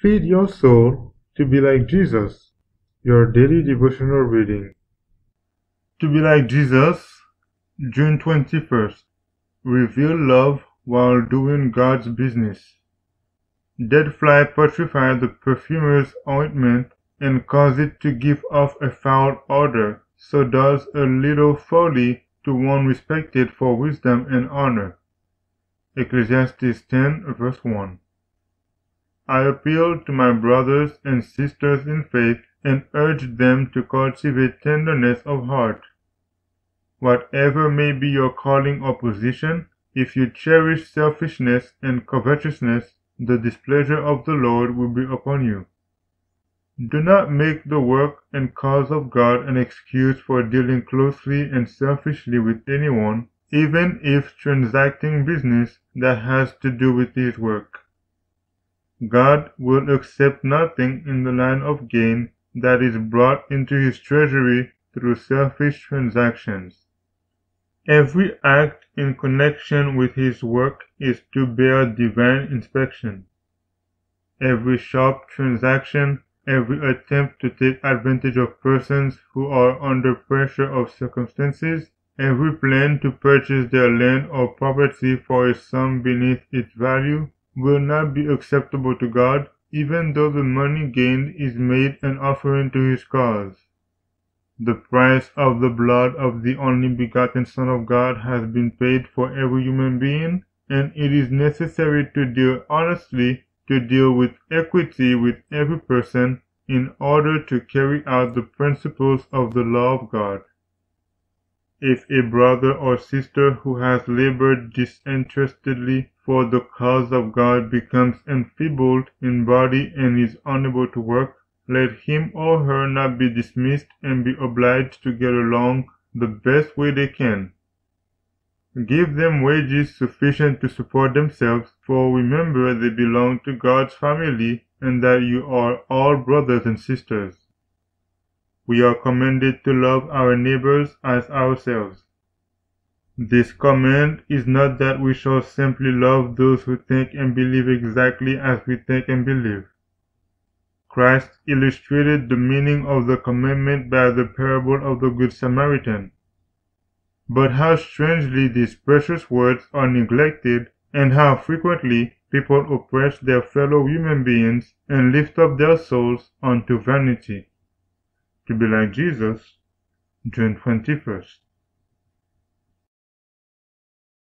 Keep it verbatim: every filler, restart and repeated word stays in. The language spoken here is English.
Feed your soul to be like Jesus. Your daily devotional reading. To be like Jesus, June twenty-first. Reveal love while doing God's business. Dead fly putrefy the perfumer's ointment and cause it to give off a foul odor, so does a little folly to one respected for wisdom and honor. Ecclesiastes ten, verse one. I appeal to my brothers and sisters in faith and urge them to cultivate tenderness of heart. Whatever may be your calling or position, if you cherish selfishness and covetousness, the displeasure of the Lord will be upon you. Do not make the work and cause of God an excuse for dealing closely and selfishly with anyone, even if transacting business that has to do with His work. God will accept nothing in the line of gain that is brought into His treasury through selfish transactions. Every act in connection with His work is to bear divine inspection. Every sharp transaction, every attempt to take advantage of persons who are under pressure of circumstances, every plan to purchase their land or property for a sum beneath its value, will not be acceptable to God, even though the money gained is made an offering to His cause. The price of the blood of the only begotten Son of God has been paid for every human being, and it is necessary to deal honestly, to deal with equity with every person, in order to carry out the principles of the law of God. If a brother or sister who has labored disinterestedly for the cause of God becomes enfeebled in body and is unable to work, let him or her not be dismissed and be obliged to get along the best way they can. Give them wages sufficient to support themselves, for remember they belong to God's family and that you are all brothers and sisters. We are commanded to love our neighbors as ourselves. This command is not that we shall simply love those who think and believe exactly as we think and believe. Christ illustrated the meaning of the commandment by the parable of the Good Samaritan. But how strangely these precious words are neglected, and how frequently people oppress their fellow human beings and lift up their souls unto vanity. To be like Jesus, June twenty-first.